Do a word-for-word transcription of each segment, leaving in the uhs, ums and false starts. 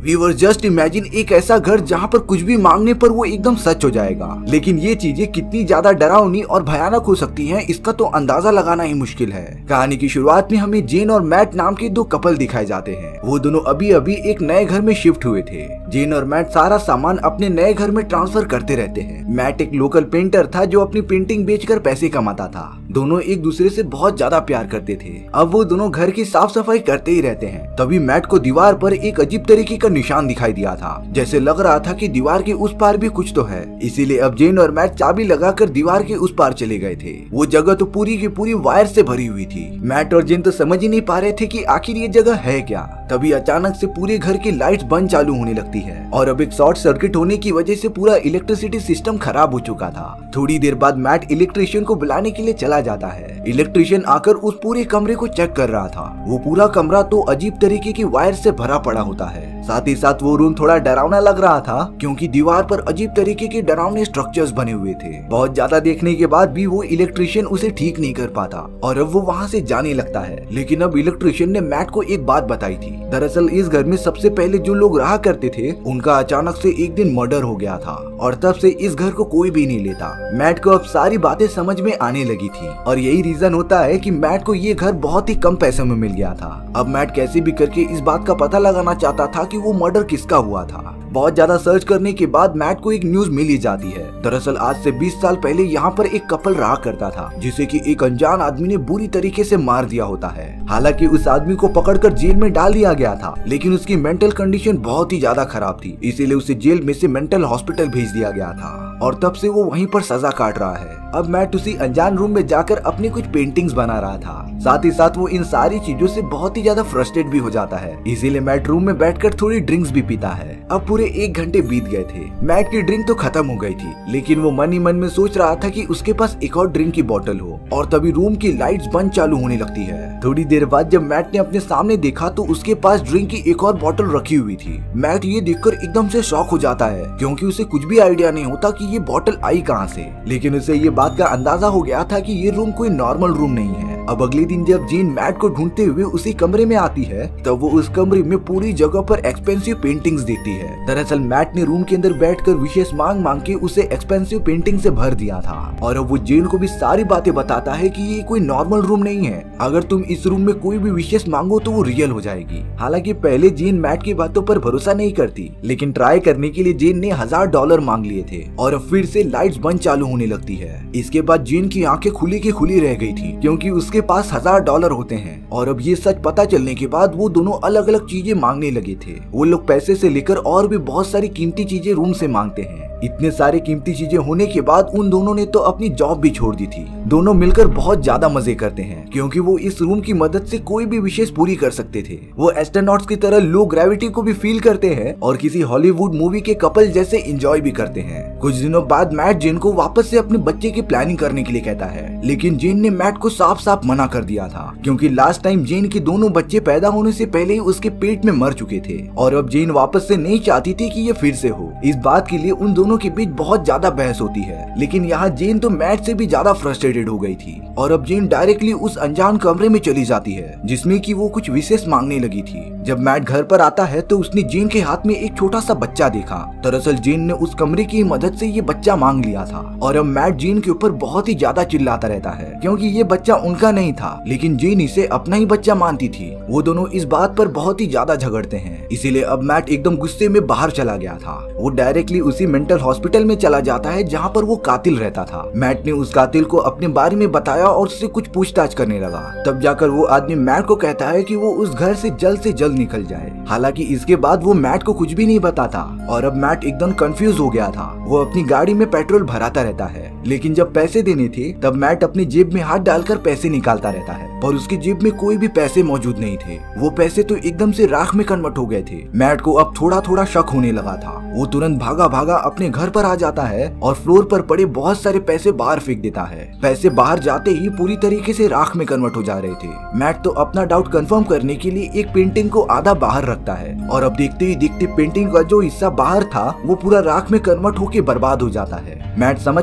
Viewer just imagine एक ऐसा घर जहाँ पर कुछ भी मांगने पर वो एकदम सच हो जाएगा। लेकिन ये चीजें कितनी ज्यादा डरावनी और भयानक हो सकती हैं, इसका तो अंदाजा लगाना ही मुश्किल है। कहानी की शुरुआत में हमें जेन और मैट नाम के दो कपल दिखाए जाते हैं। वो दोनों अभी अभी एक नए घर में शिफ्ट हुए थे। जेन और मैट सारा सामान अपने नए घर में ट्रांसफर करते रहते हैं। मैट एक लोकल पेंटर था जो अपनी पेंटिंग बेचकर पैसे कमाता था। दोनों एक दूसरे से बहुत ज्यादा प्यार करते थे। अब वो दोनों घर की साफ सफाई करते ही रहते हैं। तभी मैट को दीवार पर एक अजीब तरीके का निशान दिखाई दिया था, जैसे लग रहा था कि दीवार के उस पार भी कुछ तो है। इसीलिए अब जेन और मैट चाबी लगाकर दीवार के उस पार चले गए थे। वो जगह तो पूरी की पूरी वायर से भरी हुई थी। मैट और जेन तो समझ ही नहीं पा रहे थे कि आखिर ये जगह है क्या। तभी अचानक से पूरे घर की लाइट्स बंद चालू होने लगती है और अब एक शॉर्ट सर्किट होने की वजह से पूरा इलेक्ट्रिसिटी सिस्टम खराब हो चुका था। थोड़ी देर बाद मैट इलेक्ट्रिशियन को बुलाने के लिए चला जाता है। इलेक्ट्रिशियन आकर उस पूरे कमरे को चेक कर रहा था। वो पूरा कमरा तो अजीब तरीके की वायर से भरा पड़ा होता है। साथ ही साथ वो रूम थोड़ा डरावना लग रहा था, क्योंकि दीवार पर अजीब तरीके के डरावने स्ट्रक्चर्स बने हुए थे। बहुत ज्यादा देखने के बाद भी वो इलेक्ट्रिशियन उसे ठीक नहीं कर पाता और अब वो वहाँ से जाने लगता है। लेकिन अब इलेक्ट्रिशियन ने मैट को एक बात बताई थी। दरअसल इस घर में सबसे पहले जो लोग रहा करते थे, उनका अचानक से एक दिन मर्डर हो गया था और तब से इस घर को कोई भी नहीं लेता। मैट को अब सारी बातें समझ में आने लगी थी और यही रीजन होता है कि मैट को ये घर बहुत ही कम पैसे में मिल गया था। अब मैट कैसे भी करके इस बात का पता लगाना चाहता था कि वो मर्डर किसका हुआ था। बहुत ज्यादा सर्च करने के बाद मैट को एक न्यूज मिल ही जाती है। दरअसल आज से बीस साल पहले यहाँ पर एक कपल रहा करता था, जिसे कि एक अनजान आदमी ने बुरी तरीके से मार दिया होता है। हालांकि उस आदमी को पकड़कर जेल में डाल दिया गया था, लेकिन उसकी मेंटल कंडीशन बहुत ही ज्यादा खराब थी, इसीलिए उसे जेल में से मेंटल हॉस्पिटल भेज दिया गया था और तब से वो वहीं पर सजा काट रहा है। अब मैट उसी अनजान रूम में जाकर अपनी कुछ पेंटिंग्स बना रहा था। साथ ही साथ वो इन सारी चीजों से बहुत ही ज्यादा फ्रस्ट्रेट भी हो जाता है, इसीलिए मैट रूम में बैठकर थोड़ी ड्रिंक्स भी पीता है। अब पूरे एक घंटे बीत गए थे। मैट की ड्रिंक तो खत्म हो गई थी, लेकिन वो मन ही मन में सोच रहा था कि उसके पास एक और ड्रिंक की बोतल हो और तभी रूम की लाइट्स बंद चालू होने लगती है। थोड़ी देर बाद जब मैट ने अपने सामने देखा तो उसके पास ड्रिंक की एक और बोतल रखी हुई थी। मैट ये देखकर एकदम से शॉक हो जाता है, क्योंकि उसे कुछ भी आइडिया नहीं होता कि ये बोतल आई कहाँ से। लेकिन उसे ये बात का अंदाजा हो गया था कि ये रूम कोई नॉर्मल रूम नहीं है। अब अगले दिन जब जेन मैट को ढूंढते हुए उसी कमरे में आती है, तब वो उस कमरे में पूरी जगह पर एक्सपेंसिव पेंटिंग्स देखती है। दरअसल मैट ने रूम के अंदर बैठकर विशेष मांग मांग के उसे एक्सपेंसिव पेंटिंग से भर दिया था और अब वो जेन को भी सारी बातें बताता है कि ये कोई नॉर्मल रूम नहीं है। अगर तुम इस रूम में कोई भी विशेष मांगो तो वो रियल हो जाएगी। हालांकि पहले जेन मैट की बातों पर भरोसा नहीं करती, लेकिन ट्राई करने के लिए जेन ने हजार डॉलर मांग लिए थे और अब फिर से लाइट्स बंद चालू होने लगती है। इसके बाद जेन की आंखें खुली की खुली रह गई थी, क्योंकि उसके पास हजार डॉलर होते हैं और अब ये सच पता चलने के बाद वो दोनों अलग अलग चीजें मांगने लगे थे। वो लोग पैसे से लेकर और भी बहुत सारी कीमती चीजें रूम से मांगते हैं। इतने सारे कीमती चीजें होने के बाद उन दोनों ने तो अपनी जॉब भी छोड़ दी थी। दोनों मिलकर बहुत ज्यादा मजे करते हैं, क्योंकि वो इस रूम की मदद से कोई भी विशेष पूरी कर सकते थे। वो एस्ट्रोनॉट्स की तरह लो ग्रेविटी को भी फील करते हैं और किसी हॉलीवुड मूवी के कपल जैसे एंजॉय भी करते हैं। कुछ दिनों बाद मैट जेन को वापस से अपने बच्चे की प्लानिंग करने के लिए कहता है, लेकिन जेन ने मैट को साफ साफ मना कर दिया था, क्योंकि लास्ट टाइम जेन के दोनों बच्चे पैदा होने से पहले ही उसके पेट में मर चुके थे और अब जेन वापस से नहीं चाहती थी कि ये फिर से हो। इस बात के लिए उन दोनों के बीच बहुत ज्यादा बहस होती है, लेकिन यहाँ जेन तो मैट से भी ज्यादा फ्रस्ट्रेटेड हो गई थी और अब जेन डायरेक्टली उस अनजान कमरे में चली जाती है, जिसमें कि वो कुछ विशेष मांगने लगी थी। जब मैट घर पर आता है तो उसने जेन के हाथ में एक छोटा सा बच्चा देखा। दरअसल जेन ने उस कमरे की मदद से ये बच्चा मांग लिया था और अब मैट जेन के ऊपर बहुत ही ज्यादा चिल्लाता रहता है, क्योंकि ये बच्चा उनका नहीं था, लेकिन जेन इसे अपना ही बच्चा मानती थी। वो दोनों इस बात पर बहुत ही ज्यादा झगड़ते हैं, इसीलिए अब मैट एकदम गुस्से में बाहर चला गया था। वो डायरेक्टली उसी मेंटल हॉस्पिटल में चला जाता है जहाँ पर वो कातिल रहता था। मैट ने उस कातिल को अपने बारे में बताया और उससे कुछ पूछताछ करने लगा। तब जाकर वो आदमी मैट को कहता है कि वो उस घर से जल्द से जल्द निकल जाए। हालांकि इसके बाद वो मैट को कुछ भी नहीं बताता और अब मैट एकदम कंफ्यूज हो गया था। वो अपनी गाड़ी में पेट्रोल भराता रहता है, लेकिन जब पैसे देने थे तब मैट अपनी जेब में हाथ डालकर पैसे निकालता रहता है, पर उसकी जेब में कोई भी पैसे मौजूद नहीं थे। वो पैसे तो एकदम से राख में कन्वर्ट हो गए थे। मैट को अब थोड़ा थोड़ा शक होने लगा था। वो तुरंत भागा भागा अपने घर पर आ जाता है और फ्लोर पर पड़े बहुत सारे पैसे बाहर फेंक देता है। पैसे बाहर जाते ही पूरी तरीके से राख में कन्वर्ट हो जा रहे थे। मैट तो अपना डाउट कंफर्म करने के लिए एक पेंटिंग को आधा बाहर रखता है और अब देखते ही देखते पेंटिंग का जो हिस्सा बाहर था वो पूरा राख में कन्वर्ट होकर बर्बाद हो जाता है। मैट समझ चुका था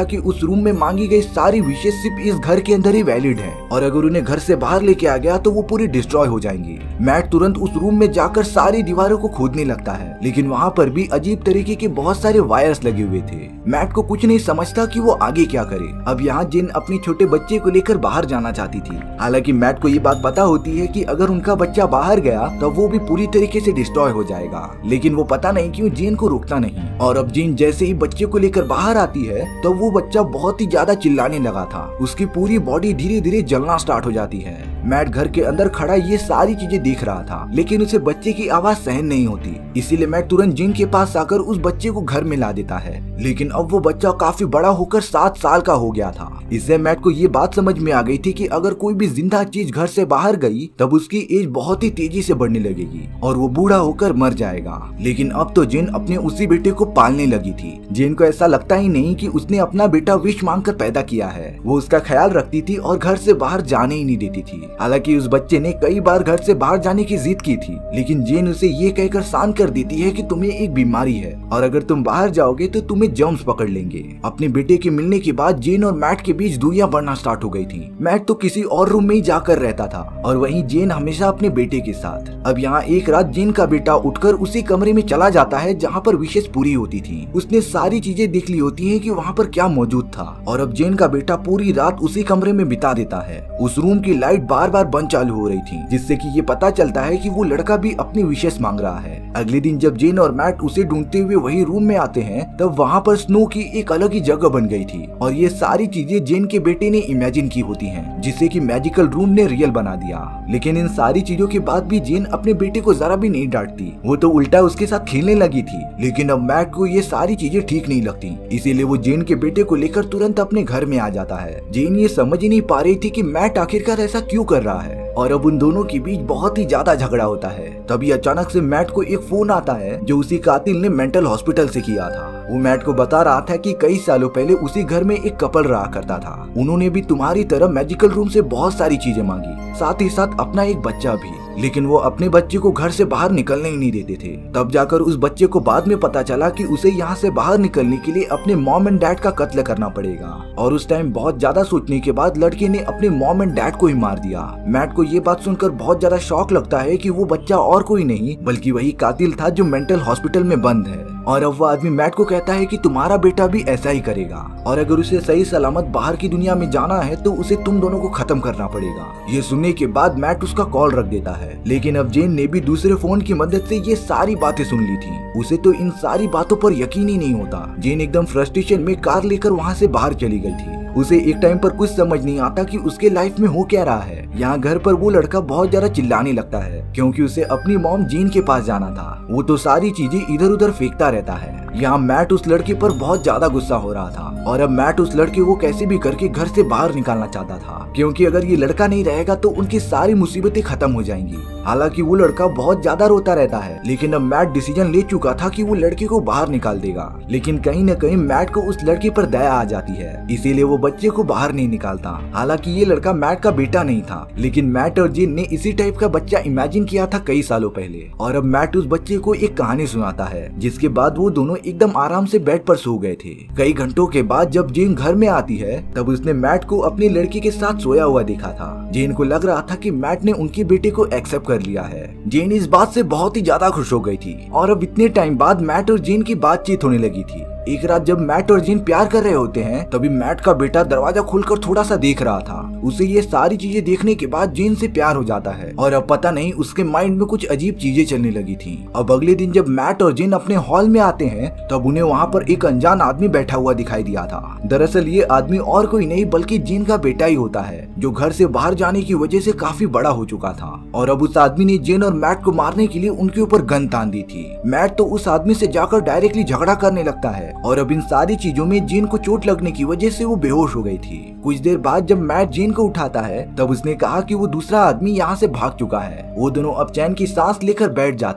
कि उस रूम में मांगी गई सारी विशेष सिर्फ इस घर के अंदर ही वैलिड है और अगर उन्हें घर से बाहर लेके आ गया तो वो पूरी डिस्ट्रॉय हो जाएंगी। मैट तुरंत उस रूम में जाकर सारी दीवारों को खोदने लगता है, लेकिन वहाँ पर भी अजीब तरीके के बहुत सारे वायर्स लगे हुए थे। मैट को कुछ नहीं समझता कि वो आगे क्या करे। अब यहाँ जिन अपने छोटे बच्चे को लेकर बाहर जाना चाहती थी। हालांकि मैट को ये बात पता होती है कि अगर उनका बच्चा बाहर गया तो वो भी पूरी तरीके से डिस्ट्रॉय हो जाएगा, लेकिन वो पता नहीं क्यों जेन को रोकता नहीं। और अब जेन जैसे ही बच्चे को लेकर बाहर आती है तो वो बच्चा बहुत ही ज्यादा चिल्लाने लगा था। उसकी पूरी बॉडी धीरे धीरे जलना स्टार्ट हो जाती है। मैट घर के अंदर खड़ा ये सारी चीजें देख रहा था, लेकिन उसे बच्चे की आवाज सहन नहीं होती। इसीलिए मैट तुरंत जेन के पास आकर उस बच्चे को घर में ला देता है, लेकिन अब वो बच्चा काफी बड़ा होकर सात साल का हो गया था। इससे मैट को ये बात समझ में आ गई थी कि अगर कोई भी जिंदा चीज घर से बाहर गई तब उसकी एज बहुत ही तेजी से बढ़ने लगेगी और वो बूढ़ा होकर मर जाएगा। लेकिन अब तो जेन अपने उसी बेटे को पालने लगी थी। जेन को ऐसा लगता ही नहीं कि उसने अपना बेटा विश मांगकर पैदा किया है। वो उसका ख्याल रखती थी और घर से बाहर जाने ही नहीं देती थी। हालांकि उस बच्चे ने कई बार घर से बाहर जाने की जिद की थी, लेकिन जेन उसे ये कहकर शांत कर देती है कि तुम्हें एक बीमारी है और अगर तुम बाहर जाओगे तो तुम्हें जर्म्स पकड़ लेंगे। अपने बेटे के मिलने के बाद जेन और मैट के बीच दूरियां बढ़ना स्टार्ट हो गई थी। मैट तो किसी और रूम में ही जाकर रहता था और वहीं जेन हमेशा अपने बेटे के साथ। अब यहाँ एक रात जेन का बेटा उठकर उसी कमरे में चला जाता है जहाँ पर विशेष पूरी होती थी। उसने सारी चीजें देख ली होती है कि वहाँ पर क्या मौजूद था और अब जेन का बेटा पूरी रात उसी कमरे में बिता देता है। उस रूम की लाइट बार बार बंद चालू हो रही थी, जिससे कि ये पता चलता है कि वो लड़का भी अपनी विशेष मांग रहा है। अगले दिन जब जेन और मैट उसे ढूंढते हुए वही रूम में आते हैं तब वहाँ पर स्नो की एक अलग ही जगह बन गई थी और ये सारी चीजें जेन के बेटे ने इमेजिन की होती हैं, जिसे कि मैजिकल रूम ने रियल बना दिया। लेकिन इन सारी चीजों के बाद भी जेन अपने बेटे को जरा भी नहीं डांटती, वो तो उल्टा उसके साथ खेलने लगी थी। लेकिन अब मैट को ये सारी चीजें ठीक नहीं लगती, इसीलिए वो जेन के बेटे को लेकर तुरंत अपने घर में आ जाता है। जेन ये समझ ही नहीं पा रही थी कि मैट आखिरकार ऐसा क्यों कर रहा है और अब उन दोनों के बीच बहुत ही ज्यादा झगड़ा होता है। तभी अचानक से मैट को एक फोन आता है जो उसी कातिल ने मेंटल हॉस्पिटल से किया था। वो मैट को बता रहा था कि कई सालों पहले उसी घर में एक कपल रहा करता था। उन्होंने भी तुम्हारी तरह मैजिकल रूम से बहुत सारी चीजें मांगी, साथ ही साथ अपना एक बच्चा भी, लेकिन वो अपने बच्चे को घर से बाहर निकलने ही नहीं देते थे। तब जाकर उस बच्चे को बाद में पता चला कि उसे यहाँ से बाहर निकलने के लिए अपने मॉम एंड डैड का कत्ल करना पड़ेगा और उस टाइम बहुत ज्यादा सोचने के बाद लड़के ने अपने मॉम एंड डैड को ही मार दिया। मैट को ये बात सुनकर बहुत ज्यादा शॉक लगता है कि वो बच्चा और कोई नहीं बल्कि वही कातिल था जो मेंटल हॉस्पिटल में बंद है। और अब वो आदमी मैट को कहता है कि तुम्हारा बेटा भी ऐसा ही करेगा और अगर उसे सही सलामत बाहर की दुनिया में जाना है तो उसे तुम दोनों को खत्म करना पड़ेगा। ये सुनने के बाद मैट उसका कॉल रख देता है, लेकिन अब जेन ने भी दूसरे फोन की मदद से ये सारी बातें सुन ली थी। उसे तो इन सारी बातों पर यकीन ही नहीं होता। जेन एकदम फ्रस्ट्रेशन में कार लेकर वहाँ से बाहर चली गई थी। उसे एक टाइम पर कुछ समझ नहीं आता कि उसके लाइफ में हो क्या रहा है। यहाँ घर पर वो लड़का बहुत ज्यादा चिल्लाने लगता है क्योंकि उसे अपनी मॉम जेन के पास जाना था। वो तो सारी चीजें इधर उधर फेंकता रहता है। यहाँ मैट उस लड़के पर बहुत ज्यादा गुस्सा हो रहा था और अब मैट उस लड़के को कैसे भी करके घर से बाहर निकालना चाहता था, क्योंकि अगर ये लड़का नहीं रहेगा तो उनकी सारी मुसीबतें खत्म हो जाएंगी। हालांकि वो लड़का बहुत ज्यादा रोता रहता है, लेकिन अब मैट डिसीजन ले चुका था कि वो लड़के को बाहर निकाल देगा। लेकिन कहीं न कहीं मैट को उस लड़के पर दया आ जाती है, इसीलिए वो बच्चे को बाहर नहीं निकालता। हालांकि ये लड़का मैट का बेटा नहीं था, लेकिन मैट और जेन ने इसी टाइप का बच्चा इमेजिन किया था कई सालों पहले और अब मैट उस बच्चे को एक कहानी सुनाता है, जिसके बाद वो दोनों एकदम आराम से बेड पर सो गए थे। कई घंटों के बाद जब जेन घर में आती है तब उसने मैट को अपनी लड़की के साथ सोया हुआ देखा था। जेन को लग रहा था कि मैट ने उनके बेटे को एक्सेप्ट कर लिया है। जेन इस बात से बहुत ही ज्यादा खुश हो गई थी और अब इतने टाइम बाद मैट और जेन की बातचीत होने लगी थी। एक रात जब मैट और जेन प्यार कर रहे होते हैं तभी मैट का बेटा दरवाजा खोलकर थोड़ा सा देख रहा था। उसे ये सारी चीजें देखने के बाद जेन से प्यार हो जाता है और अब पता नहीं उसके माइंड में कुछ अजीब चीजें चलने लगी थी। अब अगले दिन जब मैट और जेन अपने हॉल में आते हैं तब उन्हें वहाँ पर एक अनजान आदमी बैठा हुआ दिखाई दिया था। दरअसल ये आदमी और कोई नहीं बल्कि जेन का बेटा ही होता है, जो घर से बाहर जाने की वजह से काफी बड़ा हो चुका था और अब उस आदमी ने जेन और मैट को मारने के लिए उनके ऊपर गन तान दी थी। मैट तो उस आदमी से जाकर डायरेक्टली झगड़ा करने लगता है और अब इन सारी चीजों में जेन को चोट लगने की वजह से वो बेहोश हो गई थी। कुछ देर बाद जब मैट जेन को उठाता है तब उसने कहा कि वो दूसरा आदमी यहाँ से भाग चुका है। वो दोनों अब चैन की सांस लेकर बैठ जाते हैं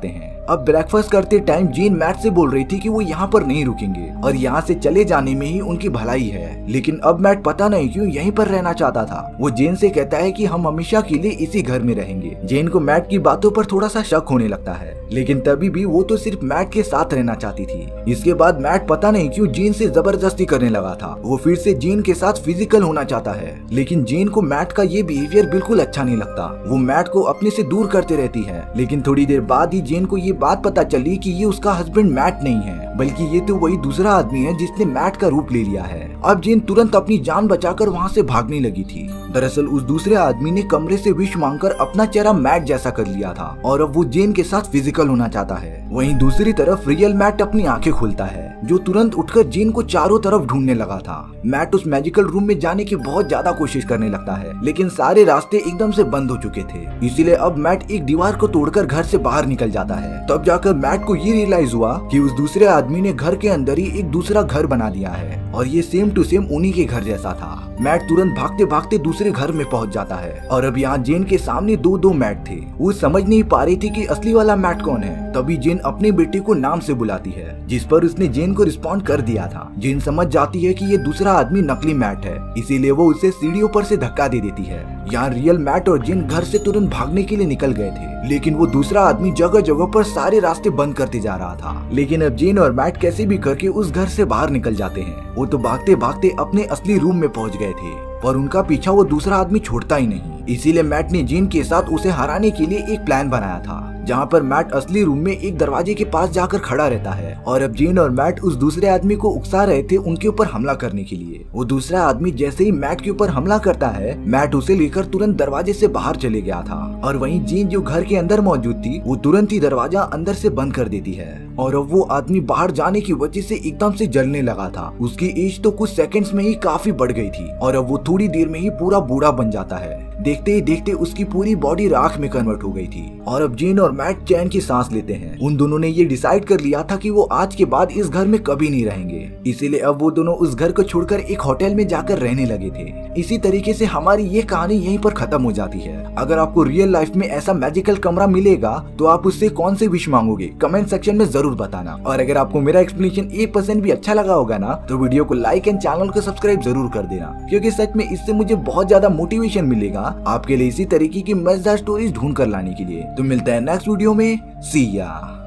अब ब्रेकफास्ट करते टाइम जेन मैट से बोल रही थी कि वो यहाँ पर नहीं रुकेंगे और यहाँ से चले जाने में ही उनकी भलाई है, लेकिन अब मैट पता नहीं क्यों यहीं पर रहना चाहता था। वो जेन से कहता है कि हम हमेशा के लिए इसी घर में रहेंगे। जेन को मैट की बातों पर थोड़ा सा शक होने लगता है, लेकिन तभी भी वो तो सिर्फ मैट के साथ रहना चाहती थी। इसके बाद मैट पता नहीं क्यों जेन से जबरदस्ती करने लगा था। वो फिर से जेन के साथ फिजिकल होना चाहता है, लेकिन जेन को मैट का ये बिहेवियर बिल्कुल अच्छा नहीं लगता। वो मैट को अपने से दूर करते रहती है, लेकिन थोड़ी देर बाद ही जेन को ये बात पता चली कि ये उसका हस्बैंड मैट नहीं है, बल्कि ये तो वही दूसरा आदमी है जिसने मैट का रूप ले लिया है। अब जेन तुरंत अपनी जान बचाकर वहाँ से भागने लगी थी। दरअसल उस दूसरे आदमी ने कमरे से विश मांगकर अपना चेहरा मैट जैसा कर लिया था और अब वो जेन के साथ फिजिकल होना चाहता है। वहीं दूसरी तरफ रियल मैट अपनी आंखें खोलता है, जो तुरंत उठकर जेन को चारों तरफ ढूंढने लगा था। मैट उस मैजिकल रूम में जाने की बहुत ज्यादा कोशिश करने लगता है, लेकिन सारे रास्ते एकदम से बंद हो चुके थे। इसीलिए अब मैट एक दीवार को तोड़कर घर से बाहर निकल जाता है। तब जाकर मैट को ये रियलाइज हुआ कि उस दूसरे आदमी ने घर के अंदर ही एक दूसरा घर बना लिया है और ये सेम टू सेम उन्हीं के घर जैसा था। मैट तुरंत भागते भागते दूसरे घर में पहुंच जाता है और अब यहाँ जेन के सामने दो दो मैट थे। वो समझ नहीं पा रही थी कि असली वाला मैट कौन है। तभी जेन अपने बेटे को नाम से बुलाती है, जिस पर उसने जेन को रिस्पॉन्ड कर दिया था। जेन समझ जाती है कि ये दूसरा आदमी नकली मैट है, इसीलिए वो उसे सीढ़ियों पर से धक्का दे देती है। यहाँ रियल मैट और जेन घर से तुरंत भागने के लिए निकल गए थे, लेकिन वो दूसरा आदमी जगह जगह पर सारे रास्ते बंद करते जा रहा था। लेकिन अब जेन और मैट कैसे भी करके उस घर से बाहर निकल जाते हैं। वो तो भागते भागते अपने असली रूम में पहुंच गए थे, पर उनका पीछा वो दूसरा आदमी छोड़ता ही नहीं। इसीलिए मैट ने जेन के साथ उसे हराने के लिए एक प्लान बनाया था, जहाँ पर मैट असली रूम में एक दरवाजे के पास जाकर खड़ा रहता है और अब जेन और मैट उस दूसरे आदमी को उकसा रहे थे उनके ऊपर हमला करने के लिए। वो दूसरा आदमी जैसे ही मैट के ऊपर हमला करता है, मैट उसे लेकर तुरंत दरवाजे से बाहर चले गया था और वहीं जेन जो घर के अंदर मौजूद थी, वो तुरंत ही दरवाजा अंदर से बंद कर देती है और अब वो आदमी बाहर जाने की वजह से एकदम से जलने लगा था। उसकी एज तो कुछ सेकंड्स में ही काफी बढ़ गई थी और अब वो थोड़ी देर में ही पूरा बूढ़ा बन जाता है। देखते ही देखते उसकी पूरी बॉडी राख में कन्वर्ट हो गई थी और अब जेन और मैट चैन की सांस लेते हैं। उन दोनों ने ये डिसाइड कर लिया था कि वो आज के बाद इस घर में कभी नहीं रहेंगे, इसीलिए अब वो दोनों उस घर को छोड़कर एक होटल में जाकर रहने लगे थे। इसी तरीके से हमारी ये कहानी यहीं पर खत्म हो जाती है। अगर आपको रियल लाइफ में ऐसा मैजिकल कमरा मिलेगा तो आप उससे कौन से विश मांगोगे, कमेंट सेक्शन में जरूर बताना। और अगर आपको मेरा एक्सप्लेनेशन एक परसेंट भी अच्छा लगा होगा ना, तो वीडियो को लाइक एंड चैनल को सब्सक्राइब जरूर कर देना, क्योंकि सच में इससे मुझे बहुत ज्यादा मोटिवेशन मिलेगा आपके लिए इसी तरीके की मजेदार स्टोरीज ढूंढ कर लाने के लिए। तो मिलता है नेक्स्ट वीडियो में। सी या।